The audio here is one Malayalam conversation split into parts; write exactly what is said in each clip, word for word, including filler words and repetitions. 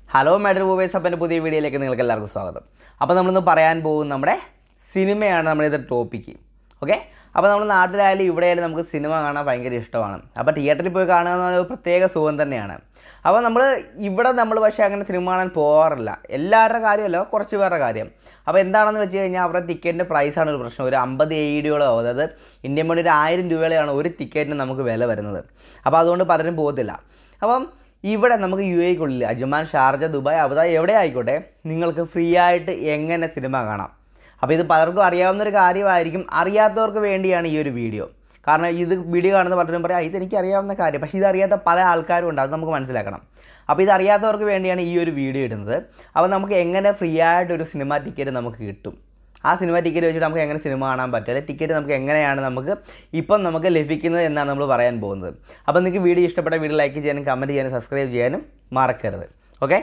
ഹലോ മാഡർ മൂവീസ് അപ്പൻ്റെ പുതിയ വീഡിയോയിലേക്ക് നിങ്ങൾക്ക് എല്ലാവർക്കും സ്വാഗതം. അപ്പോൾ നമ്മളിന്ന് പറയാൻ പോകും നമ്മുടെ സിനിമയാണ് നമ്മുടെ ഇത് ടോപ്പിക്ക്. ഓക്കെ, അപ്പോൾ നമ്മൾ നാട്ടിലായാലും ഇവിടെയായാലും നമുക്ക് സിനിമ കാണാൻ ഭയങ്കര ഇഷ്ടമാണ്. അപ്പോൾ തിയേറ്ററിൽ പോയി കാണുക എന്ന് പറഞ്ഞാൽ ഒരു പ്രത്യേക സുഖം തന്നെയാണ്. അപ്പോൾ നമ്മൾ ഇവിടെ നമ്മൾ പക്ഷേ അങ്ങനെ സിനിമ കാണാൻ പോകാറില്ല. എല്ലാവരുടെ കാര്യമല്ല, കുറച്ച് പേരുടെ കാര്യം. അപ്പോൾ എന്താണെന്ന് വെച്ച് കഴിഞ്ഞാൽ അവരുടെ ടിക്കറ്റിൻ്റെ പ്രൈസാണ് ഒരു പ്രശ്നം. ഒരു അമ്പത് എ ഡിയോളോ അതായത് ഇന്ത്യൻ മണി ഒരു ആയിരം രൂപയോളാണ് ഒരു ടിക്കറ്റിന് നമുക്ക് വില വരുന്നത്. അപ്പോൾ അതുകൊണ്ട് പലരും പോകത്തില്ല. അപ്പം ഇവിടെ നമുക്ക് യു എക്കുള്ളിൽ അജ്മാൻ, ഷാർജ, ദുബായ്, അബുദാബി എവിടെ ആയിക്കോട്ടെ നിങ്ങൾക്ക് ഫ്രീ ആയിട്ട് എങ്ങനെ സിനിമ കാണാം. അപ്പോൾ ഇത് പലർക്കും അറിയാവുന്നൊരു കാര്യമായിരിക്കും. അറിയാത്തവർക്ക് വേണ്ടിയാണ് ഈ ഒരു വീഡിയോ. കാരണം ഇത് വീഡിയോ കാണുന്ന പലരും പറയാം ഇതെനിക്ക് അറിയാവുന്ന കാര്യം, പക്ഷേ ഇതറിയാത്ത പല ആൾക്കാരും ഉണ്ട്. അത് നമുക്ക് മനസ്സിലാക്കണം. അപ്പോൾ ഇതറിയാത്തവർക്ക് വേണ്ടിയാണ് ഈ ഒരു വീഡിയോ ഇടുന്നത്. അപ്പോൾ നമുക്ക് എങ്ങനെ ഫ്രീ ആയിട്ടൊരു സിനിമ ടിക്കറ്റ് നമുക്ക് കിട്ടും, ആ സിനിമ ടിക്കറ്റ് വെച്ചിട്ട് നമുക്ക് എങ്ങനെ സിനിമ കാണാൻ പറ്റും, അല്ലെങ്കിൽ ടിക്കറ്റ് നമുക്ക് എങ്ങനെയാണ് നമുക്ക് ഇപ്പം നമുക്ക് ലഭിക്കുന്നത് എന്നാണ് നമ്മൾ പറയാൻ പോകുന്നത്. അപ്പോൾ നിങ്ങൾക്ക് വീഡിയോ ഇഷ്ടപ്പെട്ട വീഡിയോ ലൈക്ക് ചെയ്യാനും കമൻറ്റ് ചെയ്യാനും സബ്സ്ക്രൈബ് ചെയ്യാനും മറക്കരുത്. ഓക്കെ,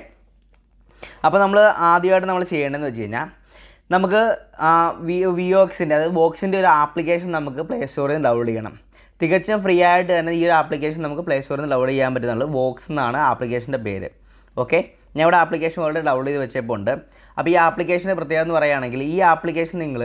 അപ്പോൾ നമ്മൾ ആദ്യമായിട്ട് നമ്മൾ ചെയ്യേണ്ടതെന്ന് വെച്ച് കഴിഞ്ഞാൽ നമുക്ക് വി വിയോക്സിൻ്റെ അതായത് വോക്സിൻ്റെ ഒരു ആപ്ലിക്കേഷൻ നമുക്ക് പ്ലേ സ്റ്റോറിൽ നിന്ന് ഡൗൺലോഡ് ചെയ്യണം. തികച്ചും ഫ്രീ ആയിട്ട് തന്നെ ഈ ഒരു ആപ്ലിക്കേഷൻ നമുക്ക് പ്ലേ സ്റ്റോറിൽ നിന്ന് ഡൗൺലോഡ് ചെയ്യാൻ പറ്റുന്നുള്ളൂ. വോക്സ് എന്നാണ് ആപ്ലിക്കേഷൻ്റെ പേര്. ഓക്കെ, ഞാൻ ഇവിടെ ആപ്ലിക്കേഷൻ ഓൾറെഡി ഡൗൺലോഡ് ചെയ്ത് വെച്ചപ്പോൾ ഉണ്ട്. അപ്പോൾ ഈ ആപ്ലിക്കേഷൻ്റെ പ്രത്യേകത എന്ന് പറയുകയാണെങ്കിൽ ഈ ആപ്ലിക്കേഷൻ നിങ്ങൾ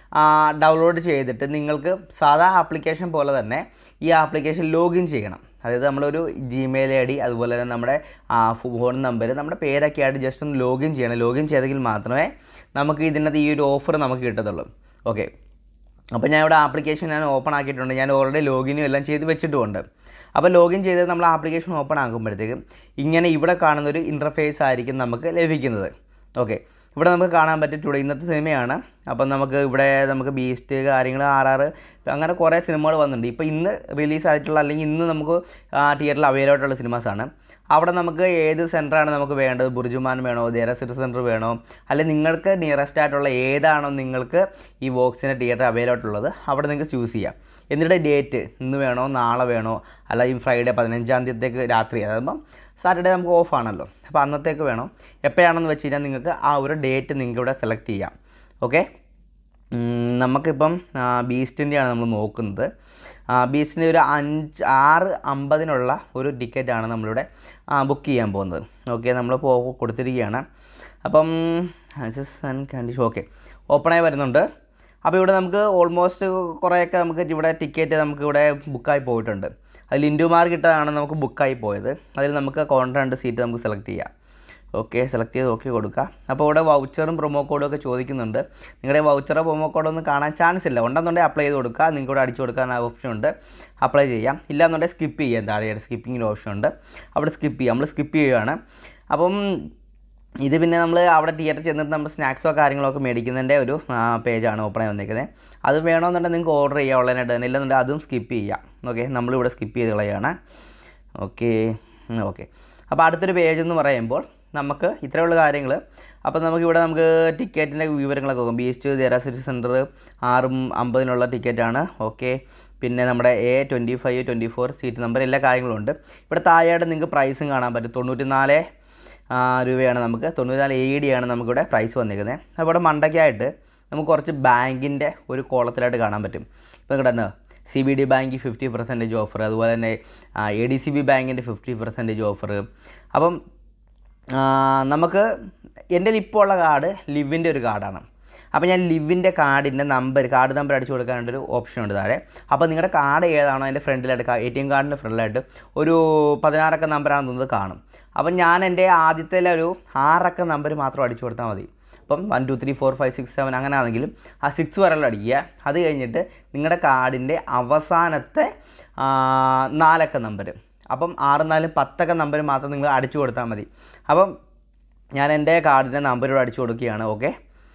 ഡൗൺലോഡ് ചെയ്തിട്ട് നിങ്ങൾക്ക് സാധാ ആപ്ലിക്കേഷൻ പോലെ തന്നെ ഈ ആപ്ലിക്കേഷൻ ലോഗിൻ ചെയ്യണം. അതായത് നമ്മളൊരു ജിമെയിൽ ഐ ഡി അതുപോലെ തന്നെ നമ്മുടെ ഫോൺ നമ്പർ നമ്മുടെ പേരൊക്കെ ആയിട്ട് ജസ്റ്റ് ഒന്ന് ലോഗിൻ ചെയ്യണം. ലോഗിൻ ചെയ്തെങ്കിൽ മാത്രമേ നമുക്ക് ഇതിനകത്ത് ഈ ഒരു ഓഫർ നമുക്ക് കിട്ടത്തുള്ളൂ. ഓക്കെ, അപ്പോൾ ഞാൻ ഇവിടെ ആപ്ലിക്കേഷൻ ഞാൻ ഓപ്പൺ ആക്കിയിട്ടുണ്ട്. ഞാൻ ഓൾറെഡി ലോഗിനും എല്ലാം ചെയ്ത് വെച്ചിട്ടുമുണ്ട്. അപ്പോൾ ലോഗിൻ ചെയ്ത് നമ്മൾ ആപ്ലിക്കേഷൻ ഓപ്പൺ ആക്കുമ്പോഴത്തേക്കും ഇങ്ങനെ ഇവിടെ കാണുന്നൊരു ഇൻ്റർഫേസ് ആയിരിക്കും നമുക്ക് ലഭിക്കുന്നത്. ഓക്കെ, ഇവിടെ നമുക്ക് കാണാൻ പറ്റും ഇന്നത്തെ സിനിമയാണ്. അപ്പം നമുക്ക് ഇവിടെ നമുക്ക് ബീസ്റ്റ് കാര്യങ്ങൾ ആർ ആർ അങ്ങനെ കുറേ സിനിമകൾ വന്നിട്ടുണ്ട്. ഇപ്പോൾ ഇന്ന് റിലീസായിട്ടുള്ള അല്ലെങ്കിൽ ഇന്ന് നമുക്ക് തിയേറ്ററിൽ അവൈലബിൾ ആയിട്ടുള്ള സിനിമാസാണ്. അവിടെ നമുക്ക് ഏത് സെൻറ്ററാണ് നമുക്ക് വേണ്ടത്, ബുർജുമാൻ വേണോ, ദേര സിറ്റി സെൻറ്റർ വേണോ, അല്ലെങ്കിൽ നിങ്ങൾക്ക് നിയറസ്റ്റ് ആയിട്ടുള്ള ഏതാണോ നിങ്ങൾക്ക് ഈ വോക്സിൻ്റെ തിയേറ്റർ അവൈലബിൾ ആയിട്ടുള്ളത് അവിടെ നിങ്ങൾക്ക് ചൂസ് ചെയ്യാം. എന്നിട്ട് ഡേറ്റ് ഇന്ന് വേണോ നാളെ വേണോ അല്ല ഈ ഫ്രൈഡേ പതിനഞ്ചാം തീയതിക്ക് രാത്രി, അതാകുമ്പം സാറ്റർഡേ നമുക്ക് ഓഫാണല്ലോ, അപ്പോൾ അന്നത്തേക്ക് വേണോ എപ്പോഴാണെന്ന് വെച്ച് കഴിഞ്ഞാൽ നിങ്ങൾക്ക് ആ ഒരു ഡേറ്റ് നിങ്ങൾക്ക് ഇവിടെ സെലക്ട് ചെയ്യാം. ഓക്കെ, നമുക്കിപ്പം ബീസ്റ്റിൻ്റെയാണ് നമ്മൾ നോക്കുന്നത്. ബീസ്റ്റിൻ്റെ ഒരു അഞ്ച് ആറ് അമ്പതിനുള്ള ഒരു ടിക്കറ്റാണ് നമ്മളിവിടെ ബുക്ക് ചെയ്യാൻ പോകുന്നത്. ഓക്കെ, നമ്മൾ പോ കൊടുത്തിരിക്കുകയാണ്. അപ്പം ആൻഡ് കണ്ടീഷൻ ഓക്കെ ഓപ്പണായി വരുന്നുണ്ട്. അപ്പോൾ ഇവിടെ നമുക്ക് ഓൾമോസ്റ്റ് കുറേയൊക്കെ നമുക്ക് ഇവിടെ ടിക്കറ്റ് നമുക്ക് ഇവിടെ ബുക്കായി പോയിട്ടുണ്ട്. അതിൽ ഇൻഡു മാർക്കിട്ടാണ് നമുക്ക് ബുക്കായി പോയത്. അതിൽ നമുക്ക് കോൺട്രാണ്ട് സീറ്റ് നമുക്ക് സെലക്ട് ചെയ്യാം. ഓക്കെ, സെലക്ട് ചെയ്ത് ഓക്കെ കൊടുക്കുക. അപ്പോൾ ഇവിടെ വൗച്ചറും പ്രൊമോ കോഡും ഒക്കെ ചോദിക്കുന്നുണ്ട്. നിങ്ങളുടെ വൗച്ചറോ പ്രൊമോ കോഡൊന്നും കാണാൻ ചാൻസ് ഇല്ല. ഉണ്ടെന്നുണ്ടെങ്കിൽ അപ്ലൈ ചെയ്ത് കൊടുക്കുക. നിങ്ങൾക്ക് ഇവിടെ അടിച്ചു കൊടുക്കാൻ ഓപ്ഷൻ ഉണ്ട്, അപ്ലൈ ചെയ്യാം. ഇല്ലാന്നുണ്ടെങ്കിൽ സ്കിപ്പ് ചെയ്യാം. താഴെയായിട്ട് സ്കിപ്പിങ്ങിൻ്റെ ഓപ്ഷൻ ഉണ്ട്, അവിടെ സ്കിപ്പ് ചെയ്യാം. നമ്മൾ സ്കിപ്പ് ചെയ്യുകയാണ്. അപ്പം ഇത് പിന്നെ നമ്മൾ അവിടെ തിയേറ്ററിൽ ചെന്നിട്ട് നമ്മൾ സ്നാക്സോ കാര്യങ്ങളൊക്കെ മേടിക്കുന്നതിൻ്റെ ഒരു പേജാണ് ഓപ്പണായി വന്നിരിക്കുന്നത്. അത് വേണമെന്നുണ്ടെങ്കിൽ നിങ്ങൾക്ക് ഓർഡർ ചെയ്യാം ഓൺലൈനായിട്ട് തന്നെ. ഇല്ലെന്നുണ്ടെങ്കിൽ അതും സ്കിപ്പ് ചെയ്യാം. ഓക്കെ, നമ്മളിവിടെ സ്കിപ്പ് ചെയ്ത് കളയാണ്. ഓക്കെ ഓക്കെ അപ്പോൾ അടുത്തൊരു പേജ് എന്ന് പറയുമ്പോൾ നമുക്ക് ഇത്രയുള്ള കാര്യങ്ങൾ. അപ്പോൾ നമുക്കിവിടെ നമുക്ക് ടിക്കറ്റിൻ്റെ വിവരങ്ങളൊക്കെ നോക്കാം. ബീസ്റ്റ് ദേര സിറ്റി സെൻറ്റർ ആറും അമ്പതിനുള്ള ടിക്കറ്റാണ്. ഓക്കെ, പിന്നെ നമ്മുടെ A twenty five twenty four seat number എല്ലാ കാര്യങ്ങളും ഉണ്ട്. ഇവിടെ താഴെയായിട്ട് നിങ്ങൾക്ക് പ്രൈസും കാണാൻ പറ്റും. തൊണ്ണൂറ്റി നാല് രൂപയാണ് നമുക്ക്, തൊണ്ണൂറ്റിനാല് എ ഡിയാണ് നമുക്കിവിടെ പ്രൈസ് വന്നിരിക്കുന്നത്. അപ്പോൾ ഇവിടെ മണ്ടയ്ക്കായിട്ട് നമുക്ക് കുറച്ച് ബാങ്കിൻ്റെ ഒരു കോളത്തിലായിട്ട് കാണാൻ പറ്റും. ഇപ്പോൾ ഇവിടെ C B D bank fifty percentage offer, അതുപോലെ തന്നെ എ ഡി സി ബി ബാങ്കിൻ്റെ ഫിഫ്റ്റി പെർസെൻറ്റേജ് ഓഫർ. അപ്പം നമുക്ക് എൻ്റെ ഇപ്പോൾ ഉള്ള കാർഡ് ലിവിൻ്റെ ഒരു കാർഡാണ്. അപ്പോൾ ഞാൻ ലിവിൻ്റെ കാർഡിൻ്റെ നമ്പർ കാർഡ് നമ്പർ അടിച്ചു കൊടുക്കാനായിട്ടൊരു ഓപ്ഷൻ ഉണ്ട് താഴെ. അപ്പോൾ നിങ്ങളുടെ കാർഡ് ഏതാണോ അതിൻ്റെ ഫ്രണ്ടിലായിട്ട് എ ടി എം കാർഡിൻ്റെ ഫ്രണ്ടിലായിട്ട് ഒരു പതിനാറക്ക നമ്പറാണെന്ന് തോന്നുന്നത് കാണും. അപ്പം ഞാൻ എൻ്റെ ആദ്യത്തെ ഒരു ആറക്ക നമ്പർ മാത്രം അടിച്ചു കൊടുത്താൽ മതി. അപ്പം one two three four five six seven അങ്ങനെ ആണെങ്കിലും ആ സിക്സ് വരെയുള്ള അടിക്കുക. അത് കഴിഞ്ഞിട്ട് നിങ്ങളുടെ കാർഡിൻ്റെ അവസാനത്തെ നാലക്ക നമ്പർ, അപ്പം ആറ് നാലും പത്തൊക്കെ നമ്പർ മാത്രം നിങ്ങൾ അടിച്ചു കൊടുത്താൽ മതി. അപ്പം ഞാൻ എൻ്റെ കാർഡിൻ്റെ നമ്പരോട് അടിച്ചു കൊടുക്കുകയാണ്. ഓക്കെ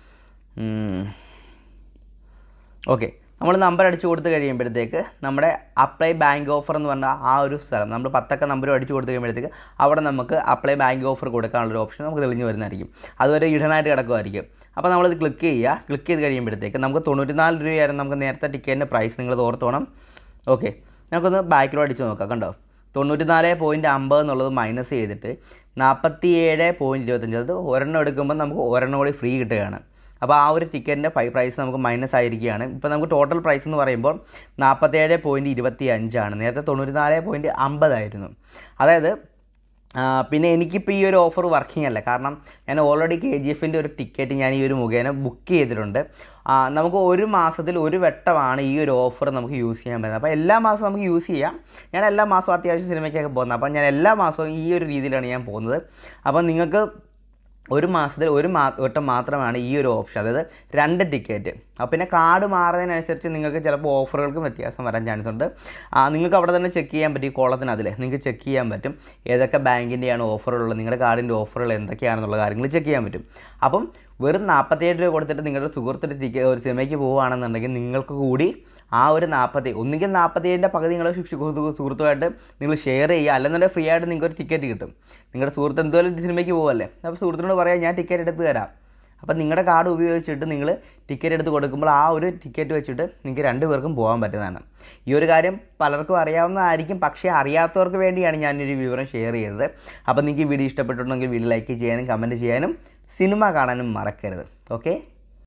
ഓക്കെ നമ്മൾ നമ്പർ അടിച്ചു കൊടുത്ത് കഴിയുമ്പോഴത്തേക്ക് നമ്മുടെ അപ്ലൈ ബാങ്ക് ഓഫർ എന്ന് പറഞ്ഞാൽ ആ ഒരു സ്ഥലം നമ്മൾ പത്തൊക്കെ നമ്പർ അടിച്ചു കൊടുത്ത് കഴിയുമ്പോഴത്തേക്ക് അവിടെ നമുക്ക് അപ്ലൈ ബാങ്ക് ഓഫർ കൊടുക്കാനുള്ളൊരു ഓപ്ഷൻ നമുക്ക് തെളിഞ്ഞ് വരുന്നതായിരിക്കും. അതുവരെ ഇടനായിട്ട് കിടക്കുമായിരിക്കും. അപ്പോൾ നമ്മളിത് ക്ലിക്ക് ചെയ്യുക. ക്ലിക്ക് ചെയ്ത് കഴിയുമ്പോഴത്തേക്ക് നമുക്ക് തൊണ്ണൂറ്റിനാല് രൂപയായിരുന്നു നമുക്ക് നേരത്തെ ടിക്കറ്റിൻ്റെ പ്രൈസ്. നിങ്ങളത് ഓർത്തോണം. ഓക്കെ, നമുക്കൊന്ന് ബാക്കിലോ അടിച്ച് നോക്കാം. കണ്ടോ, തൊണ്ണൂറ്റിനാല് പോയിൻറ്റ് അമ്പത് എന്നുള്ളത് മൈനസ് ചെയ്തിട്ട് നാൽപ്പത്തി ഏഴ് പോയിൻറ്റ് ഇരുപത്തഞ്ച്, അത് ഒരെണ്ണം എടുക്കുമ്പോൾ നമുക്ക് ഒരെണ്ണം കൂടി ഫ്രീ കിട്ടുകയാണ്. അപ്പോൾ ആ ഒരു ടിക്കറ്റിൻ്റെ പ്രൈസ് നമുക്ക് മൈനസ് ആയിരിക്കുകയാണ്. ഇപ്പോൾ നമുക്ക് ടോട്ടൽ പ്രൈസ് എന്ന് പറയുമ്പോൾ നാൽപ്പത്തേഴ് പോയിൻറ്റ് ഇരുപത്തി അഞ്ചാണ്. നേരത്തെ തൊണ്ണൂറ്റിനാല് പോയിൻറ്റ് അമ്പതായിരുന്നു. അതായത് പിന്നെ എനിക്കിപ്പോൾ ഈ ഒരു ഓഫർ വർക്കിംഗ് അല്ല, കാരണം ഞാൻ ഓൾറെഡി കെ ജി എഫിൻ്റെ ഒരു ടിക്കറ്റ് ഞാൻ ഈ ഒരു മുഖേന ബുക്ക് ചെയ്തിട്ടുണ്ട്. നമുക്ക് ഒരു മാസത്തിൽ ഒരു വട്ടമാണ് ഈ ഒരു ഓഫർ നമുക്ക് യൂസ് ചെയ്യാൻ പറ്റുന്നത്. അപ്പോൾ എല്ലാ മാസവും നമുക്ക് യൂസ് ചെയ്യാം. ഞാൻ എല്ലാ മാസവും അത്യാവശ്യം സിനിമയ്ക്കൊക്കെ പോകുന്നത്, അപ്പോൾ ഞാൻ എല്ലാ മാസവും ഈ ഒരു രീതിയിലാണ് ഞാൻ പോകുന്നത്. അപ്പോൾ നിങ്ങൾക്ക് ഒരു മാസത്തിൽ ഒരു മാ വട്ടം മാത്രമാണ് ഈ ഒരു ഓപ്ഷൻ, അതായത് രണ്ട് ടിക്കറ്റ്. അപ്പോൾ പിന്നെ കാർഡ് മാറുന്നതിനനുസരിച്ച് നിങ്ങൾക്ക് ചിലപ്പോൾ ഓഫറുകൾക്കും വ്യത്യാസം വരാൻ ചാൻസ് ഉണ്ട്. നിങ്ങൾക്ക് അവിടെ തന്നെ ചെക്ക് ചെയ്യാൻ പറ്റും, ഈ കോളത്തിനതിൽ നിങ്ങൾക്ക് ചെക്ക് ചെയ്യാൻ പറ്റും ഏതൊക്കെ ബാങ്കിൻ്റെയാണ് ഓഫറുള്ളത്, നിങ്ങളുടെ കാർഡിൻ്റെ ഓഫറുകൾ എന്തൊക്കെയാണെന്നുള്ള കാര്യങ്ങൾ ചെക്ക് ചെയ്യാൻ പറ്റും. അപ്പം വെറും നാൽപ്പത്തേഴ് രൂപ കൊടുത്തിട്ട് നിങ്ങളുടെ സുഹൃത്തിൻ്റെ ടിക്കറ്റ് ഒരു സിനിമയ്ക്ക് പോവുകയാണെന്നുണ്ടെങ്കിൽ നിങ്ങൾക്ക് കൂടി ആ ഒരു നാൽപ്പത്തി ഒന്നുകിൽ നാൽപ്പത്തേഴിൻ്റെ പകുതി നിങ്ങളുടെ സുഹൃത്തുമായിട്ട് നിങ്ങൾ ഷെയർ ചെയ്യുക, അല്ലെന്നുണ്ടെങ്കിൽ ഫ്രീ ആയിട്ട് നിങ്ങൾക്ക് ഒരു ടിക്കറ്റ് കിട്ടും. നിങ്ങളുടെ സുഹൃത്ത് എന്തുപോലെ സിനിമയ്ക്ക് പോകുമല്ലേ, അപ്പോൾ സുഹൃത്തിനോട് പറയാം ഞാൻ ടിക്കറ്റ് എടുത്ത് തരാം. അപ്പോൾ നിങ്ങളുടെ കാർഡ് ഉപയോഗിച്ചിട്ട് നിങ്ങൾ ടിക്കറ്റ് എടുത്ത് കൊടുക്കുമ്പോൾ ആ ഒരു ടിക്കറ്റ് വെച്ചിട്ട് നിങ്ങൾക്ക് രണ്ട് പേർക്കും പോകാൻ പറ്റുന്നതാണ്. ഈ ഒരു കാര്യം പലർക്കും അറിയാവുന്നതായിരിക്കും, പക്ഷേ അറിയാത്തവർക്ക് വേണ്ടിയാണ് ഞാനൊരു വിവരം ഷെയർ ചെയ്തത്. അപ്പോൾ നിങ്ങൾക്ക് ഈ വീഡിയോ ഇഷ്ടപ്പെട്ടിട്ടുണ്ടെങ്കിൽ വീഡിയോ ലൈക്ക് ചെയ്യാനും കമൻറ്റ് ചെയ്യാനും സിനിമ കാണാനും മറക്കരുത്. ഓക്കെ.